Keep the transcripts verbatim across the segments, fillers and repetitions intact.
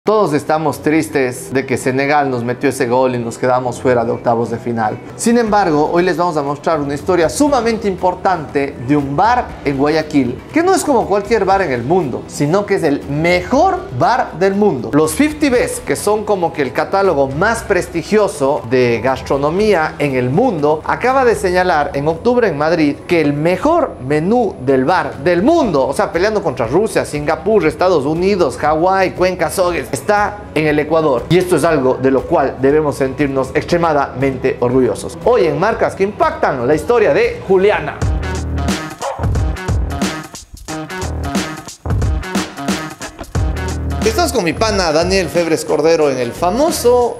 Todos estamos tristes de que Senegal nos metió ese gol y nos quedamos fuera de octavos de final. Sin embargo, hoy les vamos a mostrar una historia sumamente importante de un bar en Guayaquil, que no es como cualquier bar en el mundo, sino que es el mejor bar del mundo. Los cincuenta Best, que son como que el catálogo más prestigioso de gastronomía en el mundo, acaba de señalar en octubre en Madrid que el mejor menú del bar del mundo, o sea, peleando contra Rusia, Singapur, Estados Unidos, Hawái, Cuenca, Sogues, está en el Ecuador. Y esto es algo de lo cual debemos sentirnos extremadamente orgullosos. Hoy en Marcas que Impactan, la historia de Juliana. Estamos con mi pana Daniel Febres Cordero en el famoso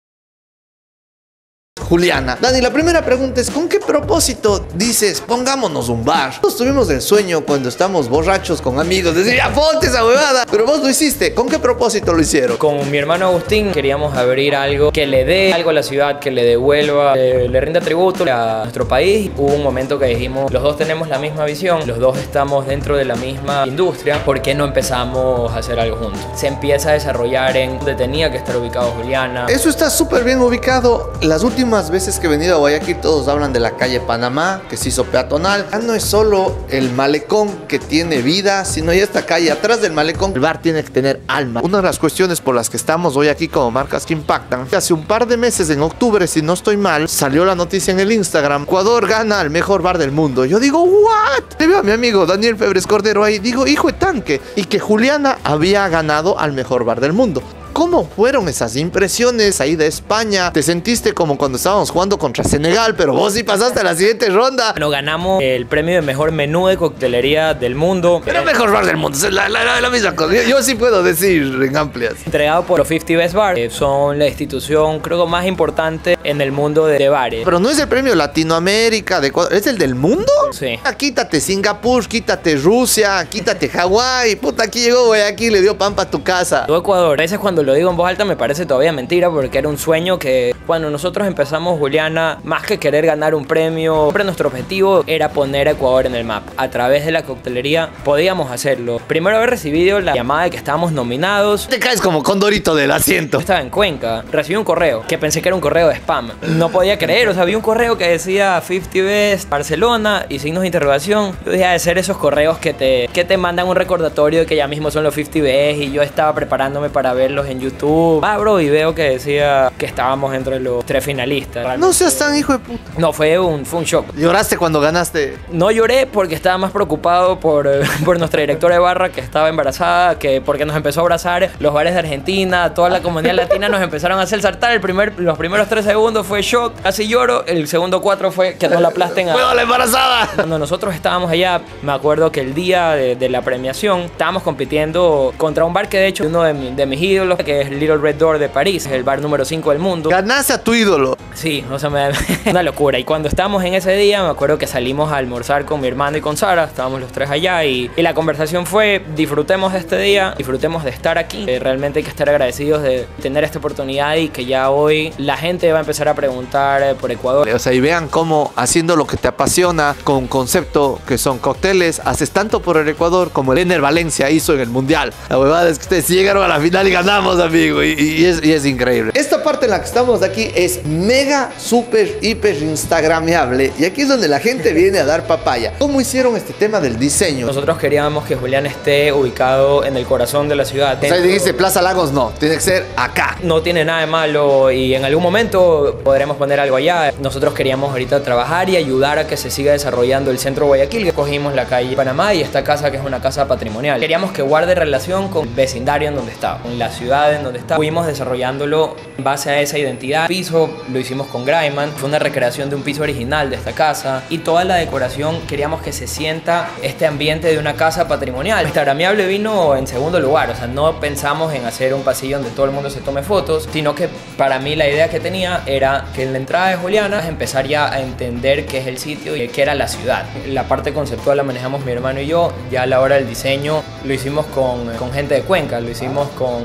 Juliana. Dani, la primera pregunta es: ¿con qué propósito dices pongámonos un bar? Nosotros tuvimos el sueño cuando estamos borrachos con amigos de decir ya ponte esa huevada, pero vos lo hiciste. ¿Con qué propósito lo hicieron? Con mi hermano Agustín queríamos abrir algo que le dé algo a la ciudad, que le devuelva, le, le rinda tributo a nuestro país. Hubo un momento que dijimos, los dos tenemos la misma visión, los dos estamos dentro de la misma industria, ¿por qué no empezamos a hacer algo juntos? Se empieza a desarrollar en donde tenía que estar ubicado Juliana. Eso está súper bien ubicado. Las últimas veces que he venido a Guayaquil todos hablan de la calle Panamá, que se hizo peatonal. Ya no es solo el malecón que tiene vida, sino ya esta calle atrás del malecón. El bar tiene que tener alma. Una de las cuestiones por las que estamos hoy aquí como Marcas que Impactan, hace un par de meses, en octubre, si no estoy mal, salió la noticia en el Instagram: Ecuador gana el mejor bar del mundo. Yo digo, ¿what? Le veo a mi amigo Daniel Febres Cordero ahí, digo, hijo de tanque. Y que Juliana había ganado al mejor bar del mundo. ¿Cómo fueron esas impresiones ahí de España? ¿Te sentiste como cuando estábamos jugando contra Senegal, pero vos sí pasaste a la siguiente ronda? Nos ganamos el premio de mejor menú de coctelería del mundo. Pero mejor bar del mundo, es la, la, la, la misma cosa. Yo, yo sí puedo decir en amplias. Entregado por los cincuenta Best Bar, que son la institución creo más importante en el mundo de, de bares. Pero no es el premio Latinoamérica, de Ecuador, ¿es el del mundo? Sí. Ah, quítate Singapur, quítate Rusia, quítate Hawái. Puta, aquí llegó Guayaquil, le dio pan para tu casa. Todo Ecuador. A veces cuando lo digo en voz alta me parece todavía mentira, porque era un sueño que cuando nosotros empezamos Juliana, más que querer ganar un premio, siempre nuestro objetivo era poner a Ecuador en el mapa. A través de la coctelería podíamos hacerlo. Primero haber recibido la llamada de que estábamos nominados. Te caes como condorito del asiento. Yo estaba en Cuenca, recibí un correo que pensé que era un correo de spam. No podía creer, o sea, vi un correo que decía cincuenta Best Barcelona y signos de interrogación. Yo dije, de ser esos correos que te, que te mandan un recordatorio de que ya mismo son los cincuenta Best, y yo estaba preparándome para verlos en YouTube. Ah, bro, y veo que decía que estábamos entre los tres finalistas. No seas tan hijo de puta. No, fue un, fue un shock. ¿Lloraste cuando ganaste? No lloré porque estaba más preocupado por, por nuestra directora de barra, que estaba embarazada, que porque nos empezó a abrazar los bares de Argentina, toda la comunidad latina nos empezaron a hacer saltar. El primer, los primeros tres segundos fue shock, casi lloro. El segundo cuatro fue que no la aplasten a... ¡Puedo la embarazada! Cuando nosotros estábamos allá, me acuerdo que el día de, de la premiación estábamos compitiendo contra un bar que de hecho uno de, mi, de mis ídolos, que es Little Red Door de París, el bar número cinco del mundo. Ganaste a tu ídolo. Sí, o sea, me una locura. Y cuando estábamos en ese día, me acuerdo que salimos a almorzar con mi hermano y con Sara, estábamos los tres allá, y, y la conversación fue: disfrutemos de este día, disfrutemos de estar aquí. Eh, realmente hay que estar agradecidos de tener esta oportunidad, y que ya hoy la gente va a empezar a preguntar eh, por Ecuador. O sea, y vean cómo haciendo lo que te apasiona, con un concepto que son cócteles, haces tanto por el Ecuador como el Ener Valencia hizo en el Mundial. La huevada es que ustedes llegaron a la final y ganamos, amigo, y, y, es, y es increíble. Esta parte en la que estamos aquí es mega, súper, hiper instagrameable, y aquí es donde la gente viene a dar papaya. ¿Cómo hicieron este tema del diseño? Nosotros queríamos que Julián esté ubicado en el corazón de la ciudad. O sea, dijiste Plaza Lagos, no, tiene que ser acá. No tiene nada de malo, y en algún momento podremos poner algo allá. Nosotros queríamos ahorita trabajar y ayudar a que se siga desarrollando el centro de Guayaquil, que cogimos la calle Panamá y esta casa, que es una casa patrimonial. Queríamos que guarde relación con el vecindario en donde está, con la ciudad en donde está. Fuimos desarrollándolo en base a esa identidad. El piso lo hicimos con Graiman, fue una recreación de un piso original de esta casa, y toda la decoración queríamos que se sienta este ambiente de una casa patrimonial. Instagramiable vino en segundo lugar, o sea, no pensamos en hacer un pasillo donde todo el mundo se tome fotos, sino que para mí la idea que tenía era que en la entrada de Juliana empezar ya a entender qué es el sitio y qué era la ciudad. La parte conceptual la manejamos mi hermano y yo, ya a la hora del diseño lo hicimos con, con gente de Cuenca, lo hicimos con, con House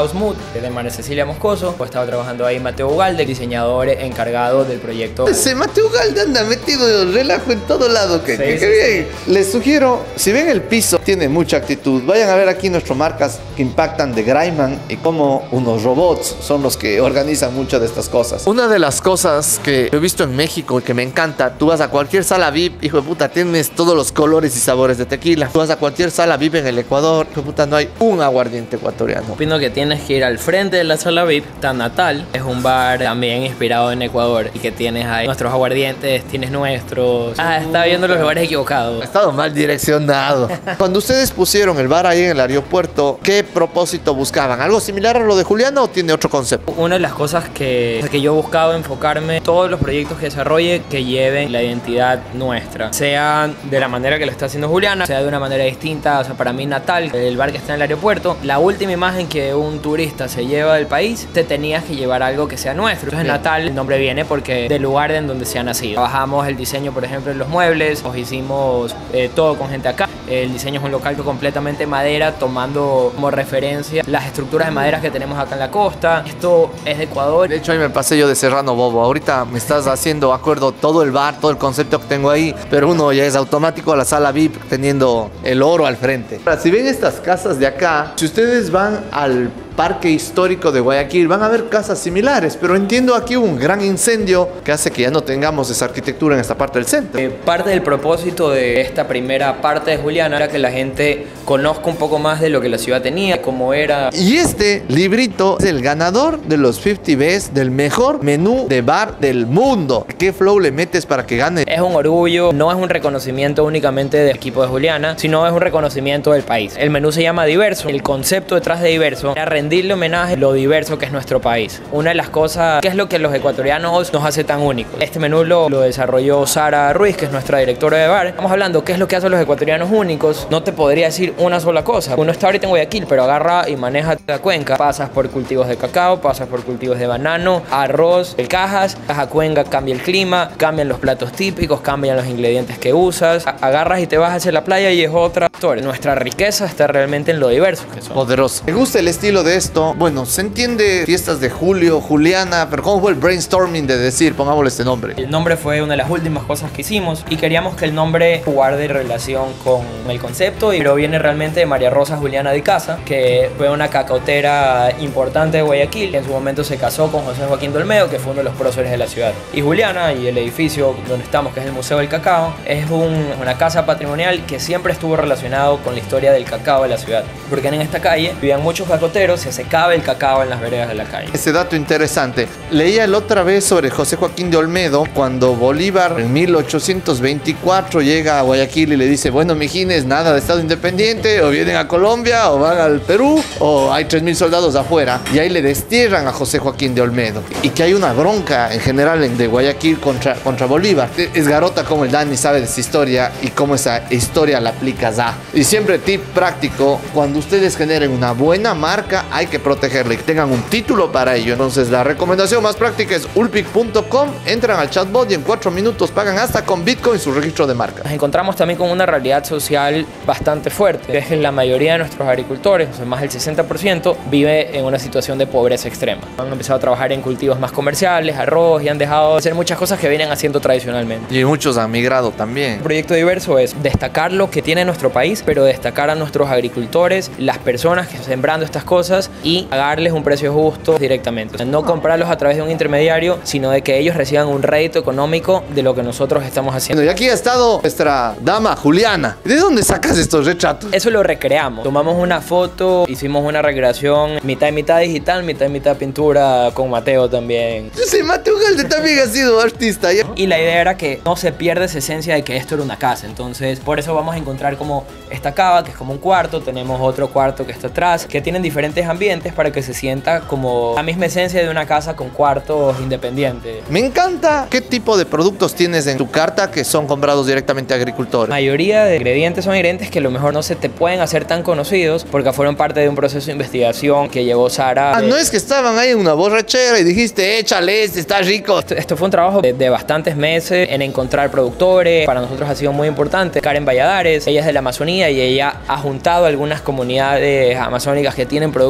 House Mood de María Cecilia Moscoso. Pues estaba trabajando ahí Mateo Ugalde, diseñador encargado del proyecto. Ese Mateo Ugalde anda metido relajo en todo lado. Que, sí, que, sí, que sí. bien. Les sugiero, si ven el piso, tiene mucha actitud. Vayan a ver aquí nuestras marcas que impactan de Graiman y cómo unos robots son los que organizan muchas de estas cosas. Una de las cosas que he visto en México y que me encanta, tú vas a cualquier sala V I P, hijo de puta, tienes todos los colores y sabores de tequila. Tú vas a cualquier sala V I P en el Ecuador, hijo de puta, no hay un aguardiente ecuatoriano. Opino que tienes que ir al frente de la sala V I P. Tan Natal es un bar también inspirado en Ecuador y que tienes ahí nuestros aguardientes, tienes nuestros. Ah, está viendo los lugares equivocados. He estado mal direccionado. Cuando ustedes pusieron el bar ahí en el aeropuerto, ¿qué propósito buscaban? ¿Algo similar a lo de Juliana o tiene otro concepto? Una de las cosas que, que yo he buscado enfocarme, todos los proyectos que desarrolle que lleven la identidad nuestra, sea de la manera que lo está haciendo Juliana, sea de una manera distinta. O sea, para mí Natal, el bar que está en el aeropuerto, la última imagen que un turista se lleva del país, te tenías que llevar algo que sea nuestro. Entonces Bien. Natal, el nombre viene porque del lugar en donde se ha nacido. Trabajamos el diseño, por ejemplo, en los muebles, nos hicimos eh, todo con gente acá. El diseño es un local completamente madera, tomando como referencia las estructuras de madera que tenemos acá en la costa. Esto es de Ecuador. De hecho, ahí me pasé yo de Serrano Bobo. Ahorita me estás haciendo acuerdo todo el bar, todo el concepto que tengo ahí, pero uno ya es automático a la sala V I P teniendo el oro al frente. Ahora, si ven estas casas de acá, si ustedes van al Parque Histórico de Guayaquil, van a ver casas similares, pero entiendo aquí hubo un gran incendio que hace que ya no tengamos esa arquitectura en esta parte del centro. Eh, parte del propósito de esta primera parte de Juliana era que la gente conozca un poco más de lo que la ciudad tenía, cómo era. Y este librito es el ganador de los cincuenta Best del mejor menú de bar del mundo. ¿Qué flow le metes para que gane? Es un orgullo, no es un reconocimiento únicamente del equipo de Juliana, sino es un reconocimiento del país. El menú se llama Diverso. El concepto detrás de Diverso era rendirle homenaje a lo diverso que es nuestro país. Una de las cosas, que es lo que los ecuatorianos nos hace tan únicos. Este menú lo, lo desarrolló Sara Ruiz, que es nuestra directora de bar. Estamos hablando qué es lo que hacen los ecuatorianos únicos. No te podría decir una sola cosa. Uno está ahorita en Guayaquil, pero agarra y maneja la cuenca. Pasas por cultivos de cacao, pasas por cultivos de banano, arroz, el cajas. Caja Cuenca cambia el clima, cambian los platos típicos, cambian los ingredientes que usas. Agarras y te vas hacia la playa y es otra historia. Nuestra riqueza está realmente en lo diverso que son. Poderoso. Me gusta el estilo de esto. Bueno, se entiende fiestas de Julio, Juliana, pero ¿cómo fue el brainstorming de decir, pongámosle este nombre? El nombre fue una de las últimas cosas que hicimos y queríamos que el nombre guarde relación con el concepto, pero viene realmente de María Rosa Juliana de Casa, que fue una cacautera importante de Guayaquil. En su momento se casó con José Joaquín Dolmedo, que fue uno de los próceres de la ciudad. Y Juliana, y el edificio donde estamos, que es el Museo del Cacao, es un, una casa patrimonial que siempre estuvo relacionado con la historia del cacao de la ciudad. Porque en esta calle vivían muchos cacoteros, se secaba el cacao en las veredas de la calle. Ese dato interesante. Leía la otra vez sobre José Joaquín de Olmedo, cuando Bolívar en mil ochocientos veinticuatro llega a Guayaquil y le dice, bueno, mijines, nada de Estado independiente, o vienen a Colombia, o van al Perú, o hay tres mil soldados afuera. Y ahí le destierran a José Joaquín de Olmedo. Y que hay una bronca en general en, de Guayaquil contra, contra Bolívar. Es garota como el Dani sabe de esa historia y cómo esa historia la aplicas a. Y siempre tip práctico, cuando ustedes generen una buena marca, hay que protegerla y que tengan un título para ello. Entonces la recomendación más práctica es ulpic punto com, entran al chatbot y en cuatro minutos pagan hasta con Bitcoin su registro de marca. Nos encontramos también con una realidad social bastante fuerte, que es que la mayoría de nuestros agricultores, o sea, más del sesenta por ciento, vive en una situación de pobreza extrema. Han empezado a trabajar en cultivos más comerciales, arroz, y han dejado de hacer muchas cosas que vienen haciendo tradicionalmente. Y muchos han migrado también. El proyecto Diverso es destacar lo que tiene nuestro país, pero destacar a nuestros agricultores, las personas que están sembrando estas cosas y pagarles un precio justo directamente. O sea, no comprarlos a través de un intermediario, sino de que ellos reciban un rédito económico de lo que nosotros estamos haciendo. Bueno, y aquí ha estado nuestra dama Juliana. ¿De dónde sacas estos retratos? Eso lo recreamos. Tomamos una foto, hicimos una recreación mitad y mitad digital, mitad y mitad pintura con Mateo también. Sí, Mateo Ugalde también ha sido artista. Y la idea era que no se pierda esa esencia de que esto era una casa. Entonces, por eso vamos a encontrar como esta cava, que es como un cuarto. Tenemos otro cuarto que está atrás, que tienen diferentes ambientes para que se sienta como la misma esencia de una casa con cuartos independientes. Me encanta. ¿Qué tipo de productos tienes en tu carta que son comprados directamente a agricultores? La mayoría de ingredientes son ingredientes que a lo mejor no se te pueden hacer tan conocidos porque fueron parte de un proceso de investigación que llevó Sara. Ah, no es que estaban ahí en una borrachera y dijiste, échale, este está rico. Esto, esto fue un trabajo de, de bastantes meses en encontrar productores. Para nosotros ha sido muy importante. Karen Valladares, ella es de la Amazonía y ella ha juntado algunas comunidades amazónicas que tienen productos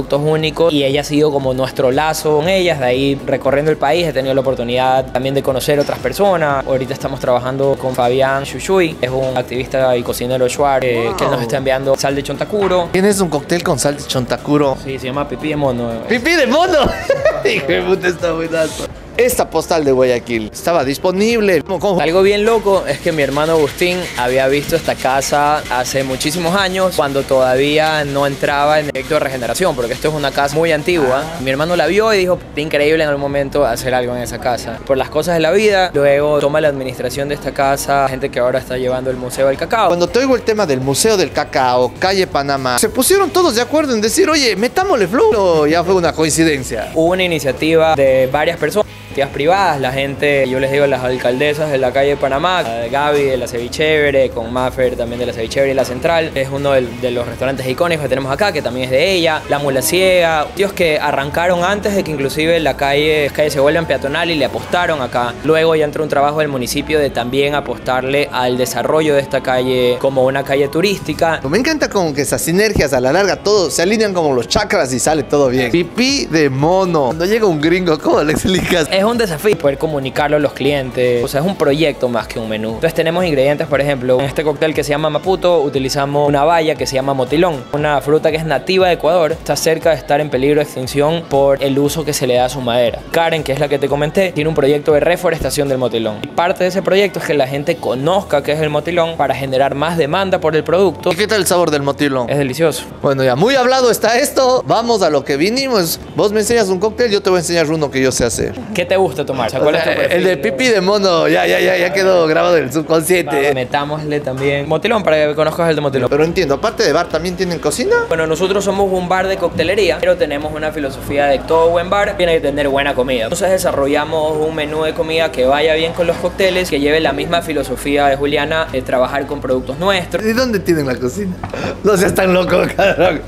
productos únicos y ella ha sido como nuestro lazo con ellas. De ahí recorriendo el país he tenido la oportunidad también de conocer otras personas. Ahorita estamos trabajando con Fabián Shushui, es un activista y cocinero shuar, eh, wow. que nos está enviando sal de chontacuro. ¿Tienes un cóctel con sal de chontacuro? Sí, se llama pipí de mono. ¡Pipí de mono! Hijo de puta, está buenazo. Esta postal de Guayaquil estaba disponible. ¿Cómo, cómo? Algo bien loco es que mi hermano Agustín había visto esta casa hace muchísimos años, cuando todavía no entraba en el proyecto de regeneración, porque esto es una casa muy antigua. Ah. Mi hermano la vio y dijo, increíble en algún momento hacer algo en esa casa. Por las cosas de la vida, luego toma la administración de esta casa, gente que ahora está llevando el Museo del Cacao. Cuando te oigo el tema del Museo del Cacao, calle Panamá, se pusieron todos de acuerdo en decir, oye, metámosle flow, o ya fue una coincidencia. Hubo una iniciativa de varias personas privadas, la gente, yo les digo, las alcaldesas de la calle de Panamá, Gaby de la Cevichevere, con Maffer también de la Cevichevere y la Central, es uno de, de los restaurantes icónicos que tenemos acá, que también es de ella, La Mula Ciega, tíos que arrancaron antes de que inclusive la calle, las calles se vuelvan peatonal y le apostaron acá. Luego ya entró un trabajo del municipio de también apostarle al desarrollo de esta calle como una calle turística. Me encanta como que esas sinergias a la larga todo se alinean como los chakras y sale todo bien. Pipí de mono. Cuando llega un gringo, ¿cómo le explicas? Es un desafío poder comunicarlo a los clientes, o sea, es un proyecto más que un menú. Entonces tenemos ingredientes, por ejemplo, en este cóctel que se llama Maputo utilizamos una baya que se llama motilón, una fruta que es nativa de Ecuador, está cerca de estar en peligro de extinción por el uso que se le da a su madera. Karen, que es la que te comenté, tiene un proyecto de reforestación del motilón. Y parte de ese proyecto es que la gente conozca qué es el motilón para generar más demanda por el producto. ¿Y qué tal el sabor del motilón? Es delicioso. Bueno, ya muy hablado está esto, vamos a lo que vinimos. Vos me enseñas un cóctel, yo te voy a enseñar uno que yo sé hacer. ¿Qué te gusta tomar? O sea, ¿cuál o sea, es tu el de pipí de mono, ya, ya, ya, ya quedó grabado en el subconsciente. Va, metámosle también motilón para que conozcas el de motilón. Pero entiendo, aparte de bar, ¿también tienen cocina? Bueno, nosotros somos un bar de coctelería, pero tenemos una filosofía de todo buen bar tiene que tener buena comida. Entonces desarrollamos un menú de comida que vaya bien con los cócteles, que lleve la misma filosofía de Juliana de trabajar con productos nuestros. ¿Y dónde tienen la cocina? No seas tan loco, cabrón.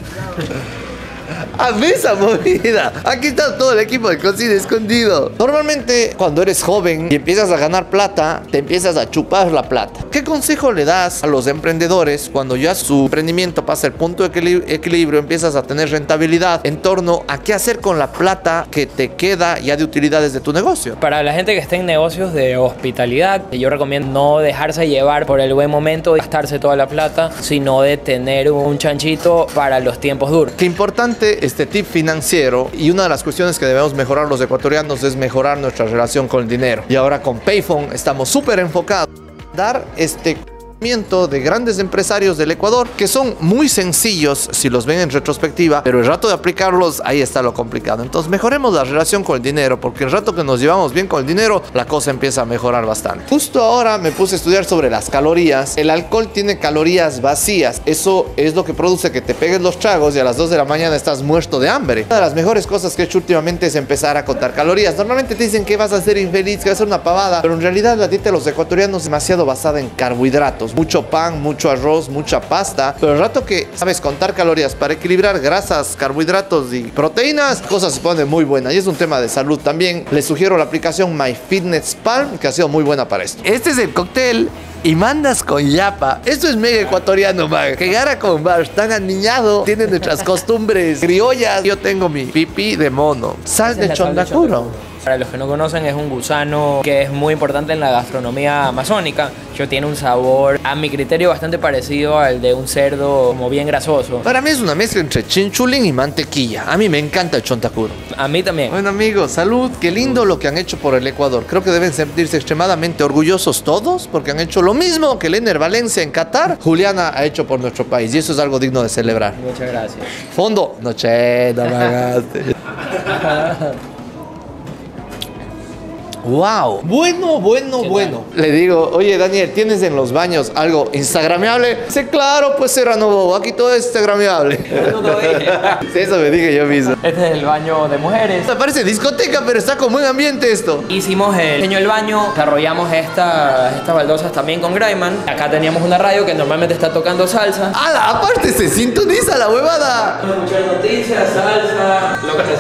A esa movida. Aquí está todo el equipo de cocina escondido. Normalmente cuando eres joven y empiezas a ganar plata, te empiezas a chupar la plata. ¿Qué consejo le das a los emprendedores cuando ya su emprendimiento pasa el punto de equilib- equilibrio, empiezas a tener rentabilidad en torno a qué hacer con la plata que te queda ya de utilidades de tu negocio? Para la gente que está en negocios de hospitalidad, yo recomiendo no dejarse llevar por el buen momento, gastarse toda la plata, sino de tener un chanchito para los tiempos duros. Qué importante este tip financiero, y una de las cuestiones que debemos mejorar los ecuatorianos es mejorar nuestra relación con el dinero. Y ahora con Payphone estamos súper enfocados en dar este de grandes empresarios del Ecuador que son muy sencillos si los ven en retrospectiva, pero el rato de aplicarlos ahí está lo complicado. Entonces mejoremos la relación con el dinero, porque el rato que nos llevamos bien con el dinero la cosa empieza a mejorar bastante. Justo ahora me puse a estudiar sobre las calorías. El alcohol tiene calorías vacías, eso es lo que produce que te pegues los tragos y a las dos de la mañana estás muerto de hambre. Una de las mejores cosas que he hecho últimamente es empezar a contar calorías. Normalmente te dicen que vas a ser infeliz, que vas a ser una pavada, pero en realidad la dieta de los ecuatorianos es demasiado basada en carbohidratos. Mucho pan, mucho arroz, mucha pasta, pero el rato que sabes contar calorías para equilibrar grasas, carbohidratos y proteínas, cosas se ponen muy buenas y es un tema de salud también. Les sugiero la aplicación MyFitnessPal, que ha sido muy buena para esto. Este es el cóctel y mandas con yapa. Esto es mega ecuatoriano, man. Que gara con bar, tan aniñado, tienen nuestras costumbres criollas. Yo tengo mi pipí de mono, sal de chontacuro. Para los que no conocen, es un gusano que es muy importante en la gastronomía amazónica. Yo tiene un sabor, a mi criterio, bastante parecido al de un cerdo, como bien grasoso. Para mí es una mezcla entre chinchulín y mantequilla. A mí me encanta el chontacuro. A mí también. Bueno, amigos, salud. Qué lindo lo que han hecho por el Ecuador. Creo que deben sentirse extremadamente orgullosos todos, porque han hecho lo mismo que el Ener Valencia en Qatar, Juliana ha hecho por nuestro país. Y eso es algo digno de celebrar. Muchas gracias. Fondo. Noche, no me hagaste. Wow, bueno, bueno, bueno. Le digo, oye Daniel, ¿tienes en los baños algo instagrameable? Sí, claro, pues Serrano Bobo, aquí todo es instagrameable. No lo dije. Sí, eso me dije yo mismo. Este es el baño de mujeres. Me parece discoteca, pero está con buen ambiente esto. Hicimos el diseño del baño, desarrollamos esta, estas baldosas también con Graiman. Acá teníamos una radio que normalmente está tocando salsa. ¡Hala! Aparte se sintoniza la huevada. Escuchar noticias, salsa, lo que necesito.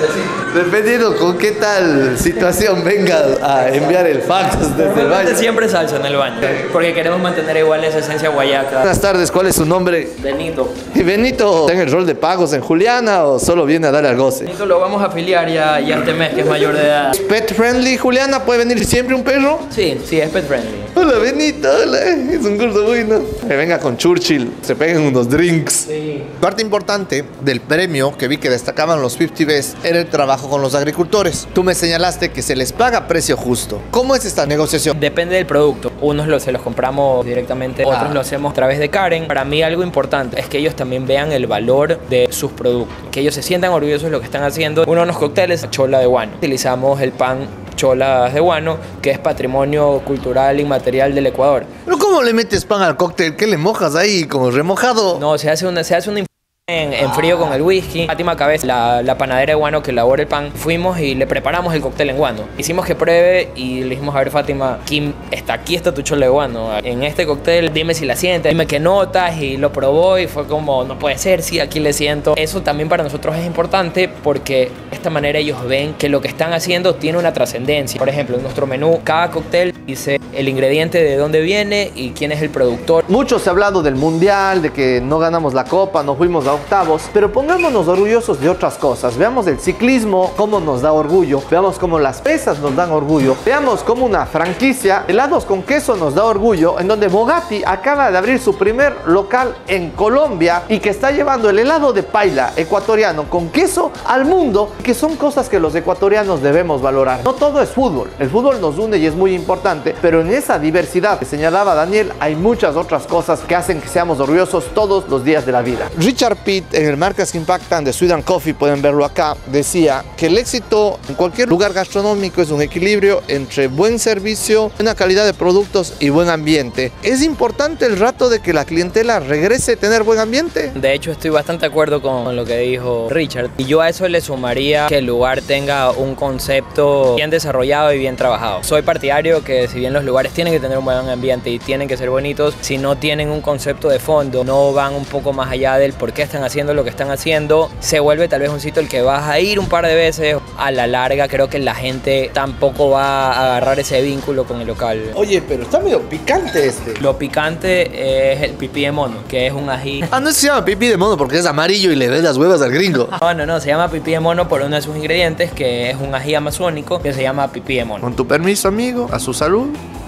Dependiendo con qué tal situación venga a enviar el fax desde el baño. Siempre salsa en el baño, porque queremos mantener igual esa esencia guayaca. Buenas tardes, ¿cuál es su nombre? Benito. ¿Y Benito está en el rol de pagos en Juliana o solo viene a darle al goce? Benito lo vamos a afiliar ya, ya este mes, que es mayor de edad. ¿Pet friendly, Juliana? ¿Puede venir siempre un perro? Sí, sí, es pet friendly. Hola, Benito, hola. Es un curso bueno. Que venga con Churchill, se peguen unos drinks. Sí. Parte importante del premio que vi que destacaban los cincuenta Best era el trabajo con los agricultores. Tú me señalaste que se les paga a precio justo. ¿Cómo es esta negociación? Depende del producto. Unos los, se los compramos directamente, otros Ah. lo hacemos a través de Karen. Para mí algo importante es que ellos también vean el valor de sus productos, que ellos se sientan orgullosos de lo que están haciendo. Uno de los cócteles, chola de guano. Utilizamos el pan cholas de guano, que es patrimonio cultural inmaterial del Ecuador. ¿Pero cómo le metes pan al cóctel? ¿Qué le mojas ahí? ¿Como remojado? No, se hace una, se hace una En, en frío con el whisky. Fátima Cabeza, la, la panadera de guano que elabora el pan, fuimos y le preparamos el cóctel en guano. Hicimos que pruebe y le dijimos, a ver, Fátima, aquí está, aquí está tu chola de guano. En este cóctel, dime si la sientes, dime qué notas, y lo probó y fue como, no puede ser, sí, aquí le siento. Eso también para nosotros es importante porque de esta manera ellos ven que lo que están haciendo tiene una trascendencia. Por ejemplo, en nuestro menú, cada cóctel dice el ingrediente, de dónde viene y quién es el productor. Mucho se ha hablado del mundial, de que no ganamos la copa, no fuimos a octavos, pero pongámonos orgullosos de otras cosas. Veamos el ciclismo, cómo nos da orgullo. Veamos cómo las pesas nos dan orgullo. Veamos cómo una franquicia, helados con queso, nos da orgullo, en donde Bogatti acaba de abrir su primer local en Colombia y que está llevando el helado de paila ecuatoriano con queso al mundo, que son cosas que los ecuatorianos debemos valorar. No todo es fútbol. El fútbol nos une y es muy importante, pero en esa diversidad que señalaba Daniel, hay muchas otras cosas que hacen que seamos orgullosos todos los días de la vida. Richard Pitt, en el Marcas que Impactan de Sweden Coffee, pueden verlo acá, decía que el éxito en cualquier lugar gastronómico es un equilibrio entre buen servicio, buena calidad de productos y buen ambiente. ¿Es importante el rato de que la clientela regrese a tener buen ambiente? De hecho, estoy bastante de acuerdo con lo que dijo Richard. Y yo a eso le sumaría que el lugar tenga un concepto bien desarrollado y bien trabajado. Soy partidario que si bien los lugares tienen que tener un buen ambiente y tienen que ser bonitos, si no tienen un concepto de fondo, no van un poco más allá del por qué están haciendo lo que están haciendo, se vuelve tal vez un sitio al que vas a ir un par de veces. A la larga creo que la gente tampoco va a agarrar ese vínculo con el local. Oye, pero está medio picante este. Lo picante es el pipí de mono, que es un ají. Ah, no se llama pipí de mono porque es amarillo y le ves las huevas al gringo. No, no, no, se llama pipí de mono por uno de sus ingredientes, que es un ají amazónico que se llama pipí de mono. Con tu permiso, amigo, a su salud.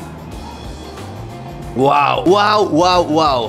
Wow, wow, wow, wow.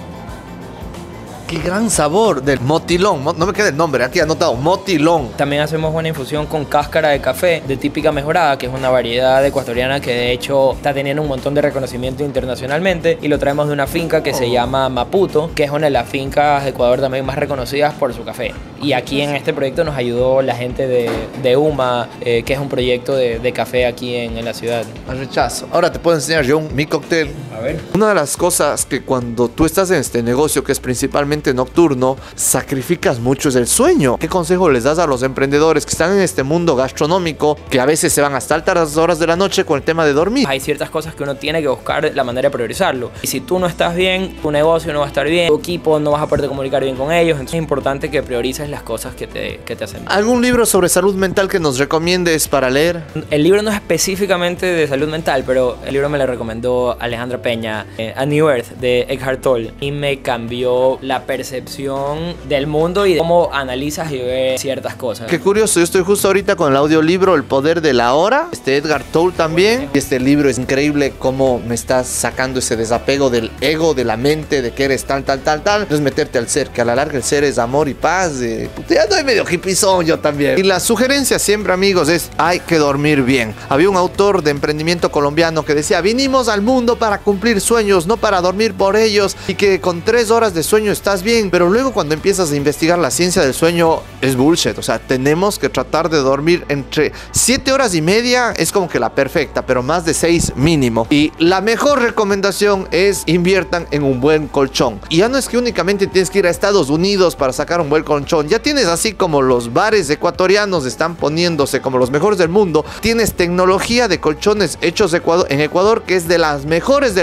Qué gran sabor del motilón. No me queda el nombre, aquí anotado, motilón. También hacemos una infusión con cáscara de café de típica mejorada, que es una variedad ecuatoriana que de hecho está teniendo un montón de reconocimiento internacionalmente, y lo traemos de una finca que oh. se llama Maputo, que es una de las fincas de Ecuador también más reconocidas por su café. Y aquí en este proyecto nos ayudó la gente de, de UMA, eh, que es un proyecto de, de café aquí en, en la ciudad. Al rechazo. Ahora te puedo enseñar yo un, mi cóctel. A ver. Una de las cosas que cuando tú estás en este negocio, que es principalmente nocturno, sacrificas mucho es el sueño. ¿Qué consejo les das a los emprendedores que están en este mundo gastronómico, que a veces se van hasta altas horas de la noche con el tema de dormir? Hay ciertas cosas que uno tiene que buscar la manera de priorizarlo. Y si tú no estás bien, tu negocio no va a estar bien, tu equipo no vas a poder comunicar bien con ellos. Entonces es importante que priorices las cosas que te, que te hacen bien. ¿Algún libro sobre salud mental que nos recomiendes para leer? El libro no es específicamente de salud mental, pero el libro me lo recomendó Alejandra Peña, eh, A New Earth, de Eckhart Tolle, y me cambió la percepción del mundo y de cómo analizas y ves ciertas cosas. Qué curioso, yo estoy justo ahorita con el audiolibro El Poder de la Hora, este Eckhart Tolle también. Y este libro es increíble cómo me estás sacando ese desapego del ego, de la mente, de que eres tal, tal, tal, tal. Entonces meterte al ser, que a la larga el ser es amor y paz. Eh, ya estoy medio hippizón yo también. Y la sugerencia siempre, amigos, es hay que dormir bien. Había un autor de emprendimiento colombiano que decía, vinimos al mundo para cumplir sueños, no para dormir por ellos, y que con tres horas de sueño estás bien. Pero luego cuando empiezas a investigar la ciencia del sueño es bullshit. O sea, tenemos que tratar de dormir entre siete horas y media, es como que la perfecta, pero más de seis mínimo. Y la mejor recomendación es inviertan en un buen colchón. Y ya no es que únicamente tienes que ir a Estados Unidos para sacar un buen colchón. Ya tienes, así como los bares ecuatorianos están poniéndose como los mejores del mundo, tienes tecnología de colchones hechos en Ecuador que es de las mejores del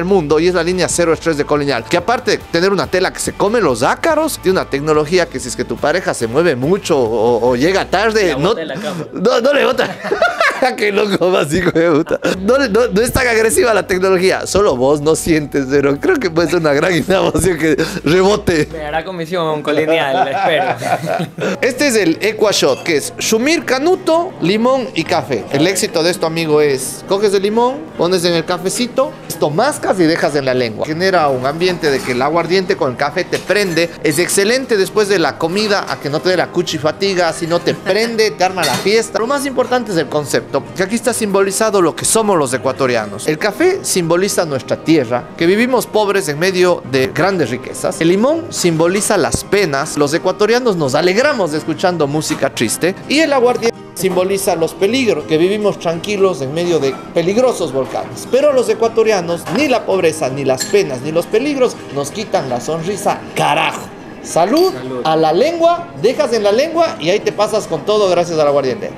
mundo y es la línea cero estrés de Colonial, que aparte de tener una tela que se come los ácaros, tiene una tecnología que si es que tu pareja se mueve mucho o, o llega tarde, no, no, no le bota. Qué loco, más hijo de puta. No, no, no es tan agresiva la tecnología, solo vos no sientes, pero creo que puede ser una gran innovación que rebote. Me hará comisión Colonial, espero. Este es el EquaShot, que es Shumir, canuto, limón y café. El éxito de esto, amigo, es coges el limón, pones en el cafecito, esto mascas y dejas en la lengua. Genera un ambiente de que el aguardiente con el café te prende. Es excelente después de la comida, a que no te dé la cuchi fatiga, sino te prende, te arma la fiesta. Lo más importante es el concepto, que aquí está simbolizado lo que somos los ecuatorianos. El café simboliza nuestra tierra, que vivimos pobres en medio de grandes riquezas. El limón simboliza las penas. Los ecuatorianos nos alegramos escuchando música triste. Y el aguardiente simboliza los peligros, que vivimos tranquilos en medio de peligrosos volcanes. Pero los ecuatorianos, ni la pobreza, ni las penas, ni los peligros nos quitan la sonrisa. ¡Carajo! Salud, Salud a la lengua, dejas en la lengua y ahí te pasas con todo gracias al aguardiente.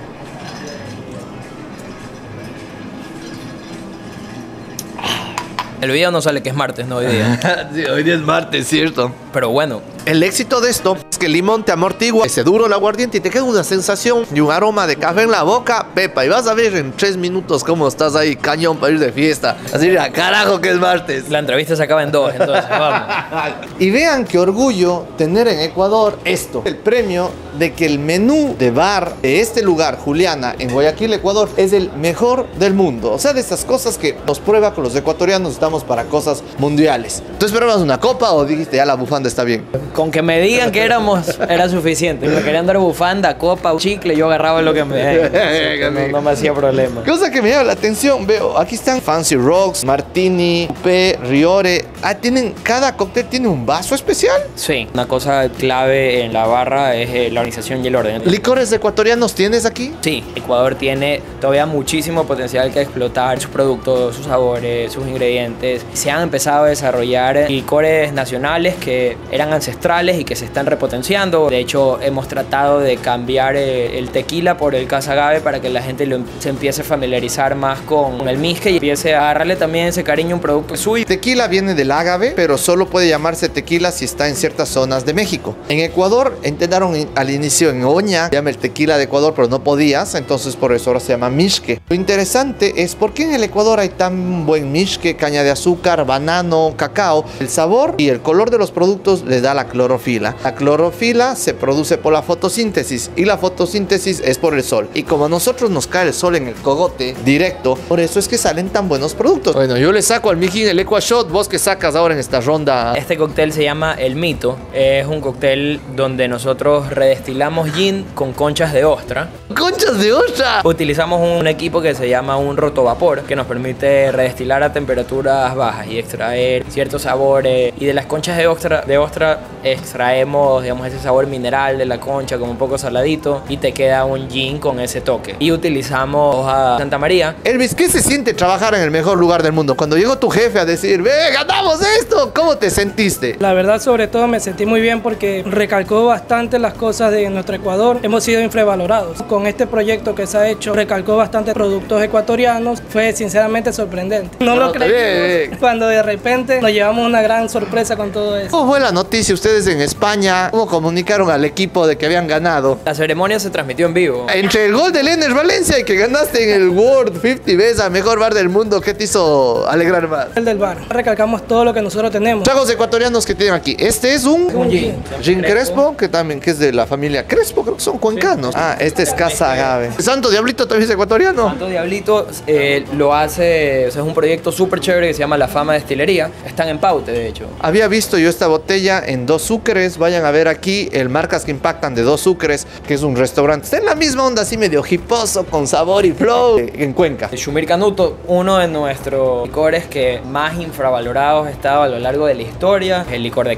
El video no sale que es martes, no hoy día. Sí, hoy día es martes, cierto. Pero bueno. El éxito de esto es que el limón te amortigua ese duro el aguardiente y te queda una sensación y un aroma de café en la boca, pepa. Y vas a ver en tres minutos cómo estás ahí, cañón para ir de fiesta. Así, mira, carajo que es martes. La entrevista se acaba en dos, entonces vamos. Y vean qué orgullo tener en Ecuador esto. El premio de que el menú de bar de este lugar, Juliana, en Guayaquil, Ecuador, es el mejor del mundo. O sea, de esas cosas que nos prueba con los ecuatorianos, estamos para cosas mundiales. ¿Tú esperabas una copa o dijiste ya la bufanda está bien? Con que me digan que éramos, era suficiente. Me querían dar bufanda, copa, chicle, yo agarraba lo que me... no, no me hacía problema. Cosa que me llama la atención, veo, aquí están Fancy Rocks, Martini, P, Riore. Ah, tienen, cada cóctel tiene un vaso especial. Sí, una cosa clave en la barra es eh, la organización y el orden. ¿Licores ecuatorianos tienes aquí? Sí, Ecuador tiene todavía muchísimo potencial que explotar, sus productos, sus sabores, sus ingredientes. Se han empezado a desarrollar licores nacionales que eran ancestrales y que se están repotenciando. De hecho, hemos tratado de cambiar eh, el tequila por el casa agave para que la gente lo, se empiece a familiarizar más con el misque y empiece a agarrarle también ese cariño a un producto suyo. Tequila viene del agave, pero solo puede llamarse tequila si está en ciertas zonas de México. En Ecuador intentaron al inicio en Oña, se llama el tequila de Ecuador, pero no podías, entonces por eso ahora se llama mixque. Lo interesante es por qué en el Ecuador hay tan buen mixque, caña de azúcar, banano, cacao. El sabor y el color de los productos le da la clorofila. La clorofila se produce por la fotosíntesis y la fotosíntesis es por el sol. Y como a nosotros nos cae el sol en el cogote directo, por eso es que salen tan buenos productos. Bueno, yo le saco al mijín el EquaShot. ¿Vos qué sacas ahora en esta ronda? Este cóctel se llama El Mito. Es un cóctel donde nosotros redestilamos gin con conchas de ostra. ¡Conchas de ostra! Utilizamos un equipo que se llama un rotovapor, que nos permite redestilar a temperaturas bajas y extraer ciertos sabores. Y de las conchas de ostra, de ostra extraemos, digamos, ese sabor mineral de la concha, como un poco saladito, y te queda un gin con ese toque. Y utilizamos hoja Santa María. Elvis, ¿qué se siente trabajar en el mejor lugar del mundo? Cuando llegó tu jefe a decir, ¡ve, ganamos esto! ¿Cómo te sentiste? La verdad, sobre todo, me sentí muy bien porque recalcó bastante las cosas de nuestro Ecuador. Hemos sido infravalorados. Con este proyecto que se ha hecho, recalcó bastante productos ecuatorianos. Fue sinceramente sorprendente. No, no lo creí cuando de repente nos llevamos una gran sorpresa con todo eso. ¿Cómo fue la noticia ustedes en España? ¿Cómo comunicaron al equipo de que habían ganado? La ceremonia se transmitió en vivo. Entre el gol de Ener Valencia y que ganaste en el World cincuenta Best al mejor bar del mundo, ¿qué te hizo alegrar más? El del bar. Recalcamos todo lo que nosotros tenemos. Tragos ecuatorianos que tienen aquí. Este es un... Un gin. Gin Crespo, que también que es de la familia Crespo, creo que son cuencanos. Sí. Ah, este es Casa Agave. ¿Santo Diablito también es ecuatoriano? Santo Diablito eh, lo hace, o sea, es un proyecto súper chévere que se llama La Fama Destilería. Están en Paute, de hecho. Había visto yo esta botella en Dos Sucres. Vayan a ver aquí el Marcas que Impactan de Dos Sucres, que es un restaurante. Está en la misma onda, así medio hiposo, con sabor y flow, en Cuenca. El Shumir Canuto, uno de nuestros licores que más infravalorados ha estado a lo largo de la historia, es el licor de caña.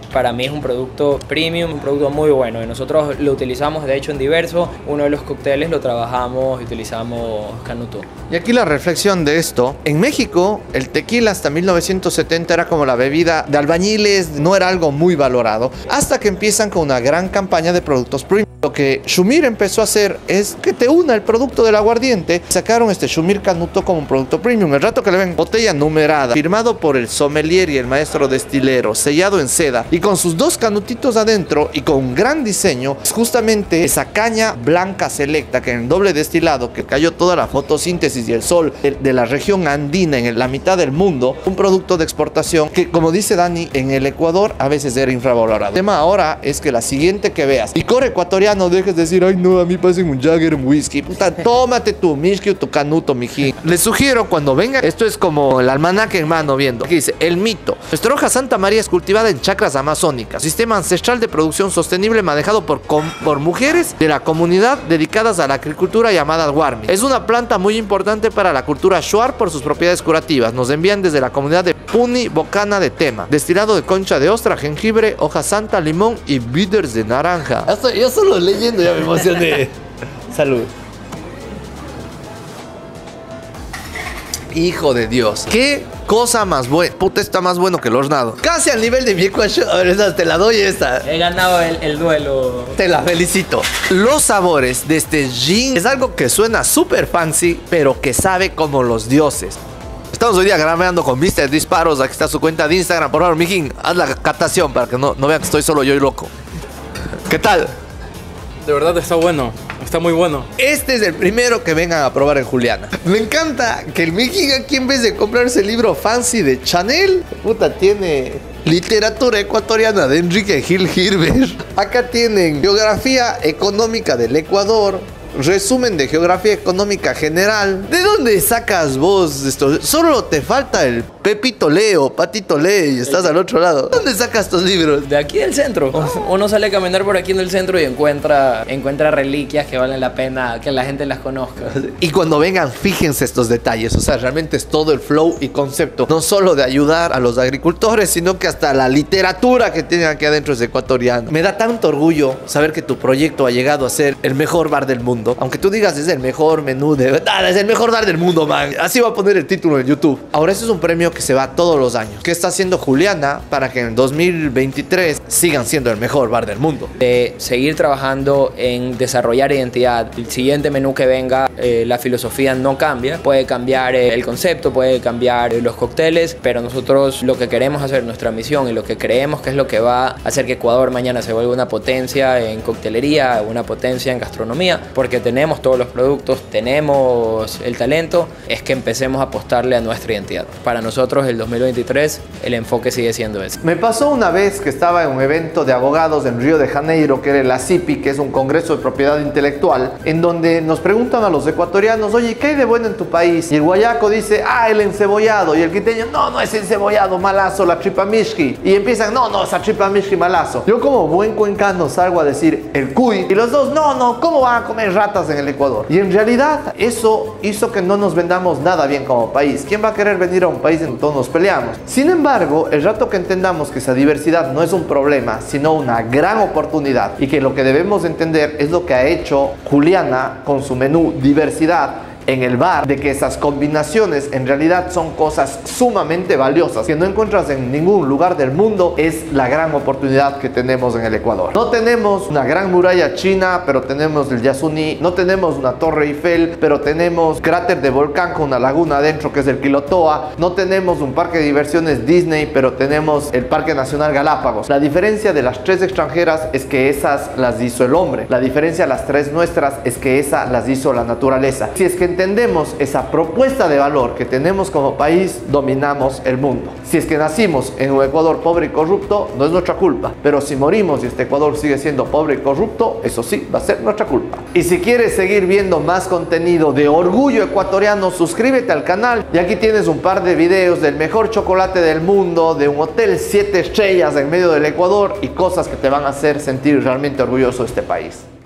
Para mí es un producto premium, un producto muy bueno. Y nosotros lo utilizamos, de hecho, en diversos. Uno de los cócteles lo trabajamos y utilizamos Canuto. Y aquí la reflexión de esto. En México, el tequila hasta mil novecientos setenta era como la bebida de albañiles, no era algo muy valorado. Hasta que empiezan con una gran campaña de productos premium. Lo que Shumir empezó a hacer es que te una el producto del aguardiente. Sacaron este Shumir Canuto como un producto premium. El rato que le ven botella numerada, firmado por el sommelier y el maestro destilero, sellado en seda y con sus dos canutitos adentro y con un gran diseño, es justamente esa caña blanca selecta que en el doble destilado, que cayó toda la fotosíntesis y el sol de, de la región andina en la mitad del mundo, un producto de exportación que, como dice Dani, en el Ecuador a veces era infravalorado. El tema ahora es que la siguiente que veas, licor ecuatoriano, no dejes de decir, ay no, a mí pasen un Jagger, un whisky. Puta, tómate tu whisky o tu canuto, mijín. Les sugiero cuando venga, esto es como el almanaque en mano viendo. Aquí dice, el mito. Nuestra hoja Santa María es cultivada en chacras amazónicas. Sistema ancestral de producción sostenible manejado por, por mujeres de la comunidad dedicadas a la agricultura llamadas Warmi. Es una planta muy importante para la cultura Shuar por sus propiedades curativas. Nos envían desde la comunidad de Puni, Bocana de Tema. Destilado de concha de ostra, jengibre, hoja santa, limón y bitters de naranja. Esto, yo solo leyendo ya me emocioné. Salud. Hijo de Dios. ¿Qué cosa más buena? Puta, está más bueno que el hornado. Casi al nivel de mi ecuación. A ver, esta, te la doy esta. He ganado el, el duelo. Te la felicito. Los sabores de este gin es algo que suena súper fancy, pero que sabe como los dioses. Estamos hoy día grabeando con mister Disparos. Aquí está su cuenta de Instagram. Por favor, mijín, haz la catación para que no, no vean que estoy solo yo y loco. ¿Qué tal? De verdad está bueno, está muy bueno. Este es el primero que vengan a probar en Juliana. Me encanta que el mijín aquí, en vez de comprarse el libro fancy de Chanel, puta, tiene literatura ecuatoriana de Enrique Gil Girber. Acá tienen geografía económica del Ecuador, resumen de geografía económica general. ¿De dónde sacas vos esto? Solo te falta el Pepito Leo, Patito Lee y estás al otro lado. ¿Dónde sacas estos libros? De aquí del centro. Uno sale a caminar por aquí en el centro y encuentra, encuentra reliquias que valen la pena que la gente las conozca. Y cuando vengan, fíjense estos detalles. O sea, realmente es todo el flow y concepto. No solo de ayudar a los agricultores, sino que hasta la literatura que tienen aquí adentro es ecuatoriana. Me da tanto orgullo saber que tu proyecto ha llegado a ser el mejor bar del mundo. Aunque tú digas es el mejor menú de... Nada, es el mejor bar del mundo, man. Así va a poner el título en YouTube. Ahora, este es un premio que se va todos los años. ¿Qué está haciendo Juliana para que en dos mil veintitrés sigan siendo el mejor bar del mundo? De seguir trabajando en desarrollar identidad. El siguiente menú que venga, eh, la filosofía no cambia. Puede cambiar eh, el concepto, puede cambiar eh, los cócteles, pero nosotros lo que queremos hacer, nuestra misión y lo que creemos que es lo que va a hacer que Ecuador mañana se vuelva una potencia en coctelería, una potencia en gastronomía, porque tenemos todos los productos, tenemos el talento, es que empecemos a apostarle a nuestra identidad. Para nosotros el dos mil veintitrés el enfoque sigue siendo ese. Me pasó una vez que estaba en un evento de abogados en Río de Janeiro, que era el ACIPI, que es un congreso de propiedad intelectual, en donde nos preguntan a los ecuatorianos, oye, ¿qué hay de bueno en tu país? Y el guayaco dice, ah, el encebollado. Y el quiteño, no, no es encebollado, malazo, la tripamishki. Y empiezan, no, no, esa tripamishki, malazo. Yo como buen cuencano salgo a decir el cuy. Y los dos, no, no, ¿cómo van a comer ratas en el Ecuador? Y en realidad eso hizo que no nos vendamos nada bien como país. ¿Quién va a querer venir a un país en donde todos nos peleamos? Sin embargo, el rato que entendamos que esa diversidad no es un problema, sino una gran oportunidad, y que lo que debemos entender es lo que ha hecho Juliana con su menú diversidad en el bar, de que esas combinaciones en realidad son cosas sumamente valiosas que no encuentras en ningún lugar del mundo, es la gran oportunidad que tenemos en el Ecuador. No tenemos una gran muralla china, pero tenemos el Yasuní. No tenemos una Torre Eiffel, pero tenemos cráter de volcán con una laguna adentro que es el Quilotoa. No tenemos un parque de diversiones Disney, pero tenemos el Parque Nacional Galápagos. La diferencia de las tres extranjeras es que esas las hizo el hombre. La diferencia de las tres nuestras es que esas las hizo la naturaleza. Si es que entendemos esa propuesta de valor que tenemos como país, dominamos el mundo. Si es que nacimos en un Ecuador pobre y corrupto, no es nuestra culpa. Pero si morimos y este Ecuador sigue siendo pobre y corrupto, eso sí, va a ser nuestra culpa. Y si quieres seguir viendo más contenido de orgullo ecuatoriano, suscríbete al canal. Y aquí tienes un par de videos del mejor chocolate del mundo, de un hotel siete estrellas en medio del Ecuador y cosas que te van a hacer sentir realmente orgulloso de este país.